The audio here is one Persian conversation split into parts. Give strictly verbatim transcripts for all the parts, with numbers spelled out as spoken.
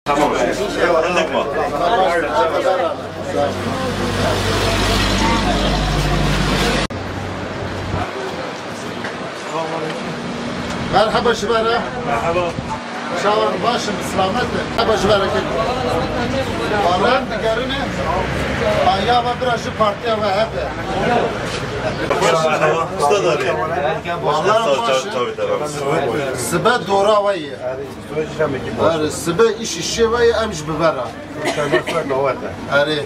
Tamam. Ellik mi? Merhaba şibara. Merhaba. Şavar başım selametle. Merhaba şibara. Vallahi diğerini ayağa biraz partiye ve hep. Merhaba. Usta da arıyor. Vallahi başım. Sıbe doğru havayı. Arı sıbe iş işi ve emş bibera. Arı.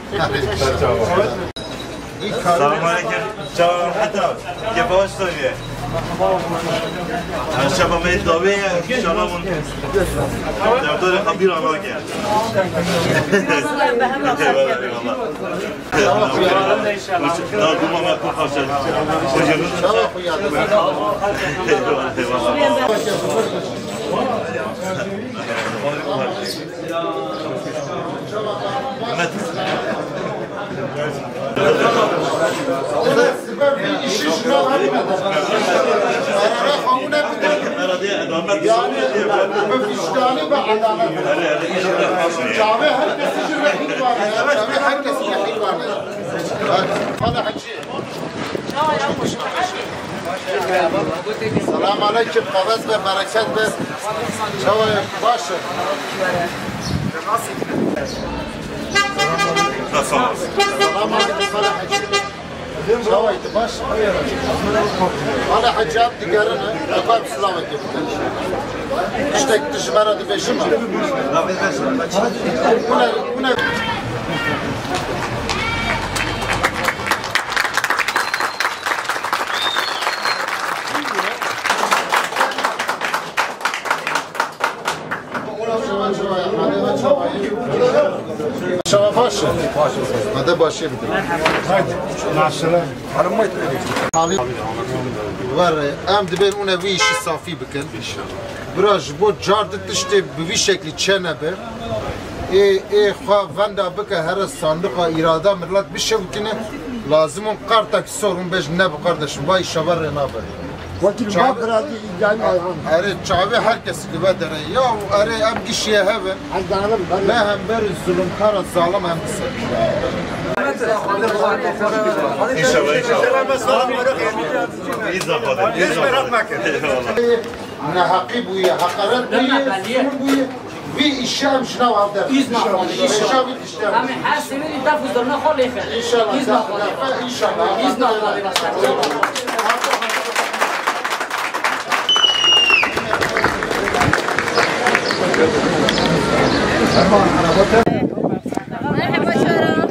Selamun aleyküm. Ciao hatta. Kif hoş söylüyor. Şaba meyit davi şaba mun. Doktor habir ana gel. Daha durma ben çok hoşçakalın. Tamam kuyalım. Bir işi şuna vermeden. Arara kavuna bir yani bu vicdanı ve adalet. Cami herkesin rahim var. Cami herkesin rahim var. Hadi hacı. Selamun aleyküm. Kavaz ve bereket ve çavaya başı. Nasıl olmaz? Selamun aleyküm. Şavaydı baş. Bana hacab diğerine yapar selam edeyim. İşte dışmara di beşim. Bu ne? Bu ne? Şava başı. Hadi başlayalım. Hadi. Nasıl? Hanım mı etmedi? Abi var. Em diben ona bir işi safi bikin. Biraz bu cardı işte bir şekli çene be. E e ha vanda bika her sandığa irada millet bir şey bikine lazım on kartak sorun beş ne bu kardeşim vay şavar ne haber? Vakit bak biraz yani ayhan. Arı çavi herkes gibi dere ya arı em kişiye hemen. Ne hem ber zulüm kara zalim hem kısa. İnşallah inşallah. İyi zamanı. İyi zamanı. Ne hakkı bu ya hakaret bu ya bu ya. Bir işem şuna var der. İnşallah. İnşallah. Ama her sene dafuzlarına xol efer. İnşallah. İnşallah. İnşallah. İnşallah. Merhaba Şara.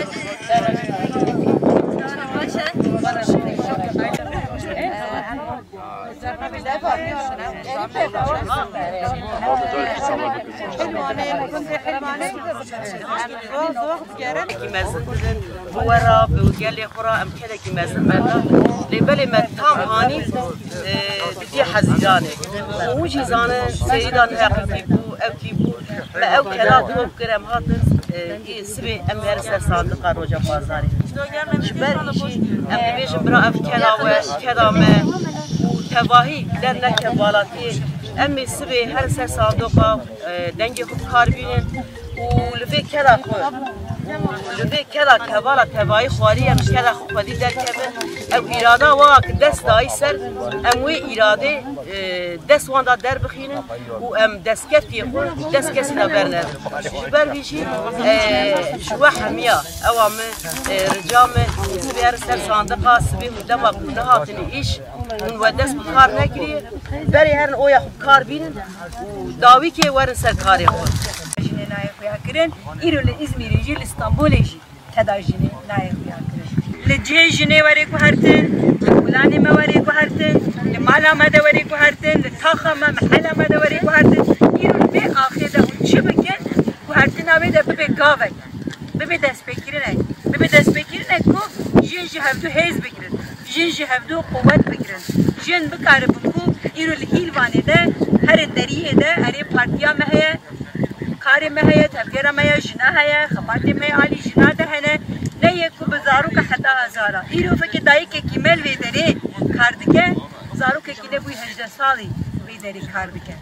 ورا بوجال خورا أم كذا كمازن منا لبلي ما تام هاني بدي حزيرانه ووجي زانه سيدان هاقي بو أو كيبو ما أو كلا دو كرم هاتن سبي أم هرس صادق روجا بازاري شبر إشي أم بيجم برا أف كلا وكذا ما وتواهي لنا كبالاتي أمي سبي هرس صادق دنجي خد كاربين ولفي كلا خور لذي كلا كبارة تباي خواري مش كلا خودي در كبه أو إرادة واق دست دايسر أموي إرادة دست واندا در بخينه وأم دست كفتي خور دست كسي دبرنا شبر بيشي شو حمية أو أم رجام سبير سر صندوق سبي مدبا نهاتني إيش ودست بخار نكري بري هرن أويا خار بينن وداوي كي ورن سر كاري خور كرن إيرو لإزمير يجي لإسطنبول يجي كذا جني نايف ياكرن لجي جني وريكو هرتن لفلاني ما وريكو هرتن لمالا ما دا وريكو هرتن لطاخة ما محلا ما دا وريكو هرتن إيرو بي آخر دا وشبكن وهرتن أبي دا ببي قاوي ببي دست بكرنه ببي دست بكرنه كو جن جهفدو هيز بكرن جن جهفدو قوت بكرن جن بكاربكو إيرو الهيلواني دا هر الدريه دا هر بارتيا ما هي کاری مهیا تفکر مهیا جنا هیا خبرتی مهیا علی جنا دهنه نه یکو بزارو که حتی هزارا ایرو فکر دایی که کیمل ویدری کار دکه زارو که کیله بوی هجده سالی ویدری کار دکه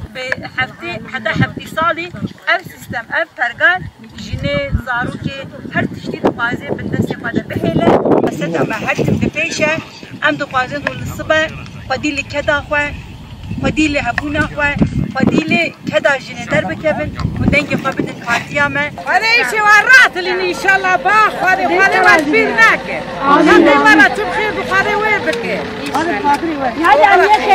به هفته حتی هفته سالی اف سیستم اف پرگار جنه زارو که هر تشتی دخوازه به دست خواده بهیله مثلا ما هر تم دفیشه ام دخوازه دول الصبح خودی لکدا خواه خودی لهبونا خواه خودی لکدا جنه در بکبن و دنگ خواه بدن پارتیامه وريشي ورات لي ان شاء الله باخذ وخذي والبير ناكل هذا مرة تبخير بخذي وين بكي يا يا